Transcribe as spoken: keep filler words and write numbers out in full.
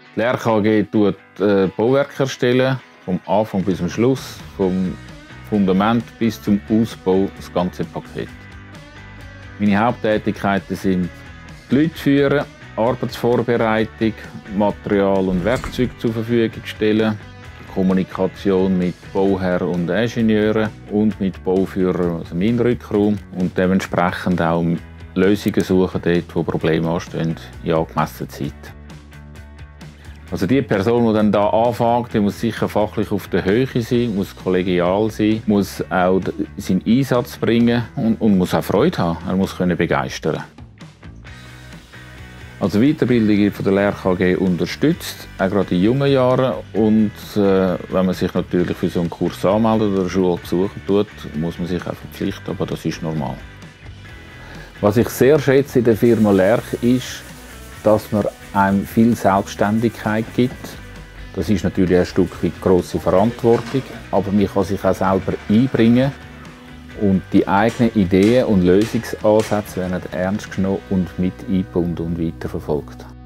Die Lerch A G tut äh, Bauwerke erstellen, vom Anfang bis zum Schluss, vom Fundament bis zum Ausbau, das ganze Paket. Meine Haupttätigkeiten sind die Leute führen, Arbeitsvorbereitung, Material und Werkzeuge zur Verfügung stellen, Kommunikation mit Bauherren und Ingenieuren und mit Bauführern, also meinem Rückraum, und dementsprechend auch Lösungen suchen, dort, wo Probleme anstehen, in angemessener Zeit. Also die Person, die dann da anfängt, die muss sicher fachlich auf der Höhe sein, muss kollegial sein, muss auch seinen Einsatz bringen und, und muss auch Freude haben. Er muss können begeistern. Also Weiterbildung wird von der Lerch A G unterstützt, auch gerade in jungen Jahren. Und äh, wenn man sich natürlich für so einen Kurs anmeldet oder eine Schule besuchen tut, muss man sich auch verpflichten, aber das ist normal. Was ich sehr schätze in der Firma Lerch ist, dass man einem viel Selbstständigkeit gibt. Das ist natürlich ein Stück weit grosse Verantwortung, aber man kann sich auch selber einbringen und die eigenen Ideen und Lösungsansätze werden ernst genommen und mit eingebunden und weiterverfolgt.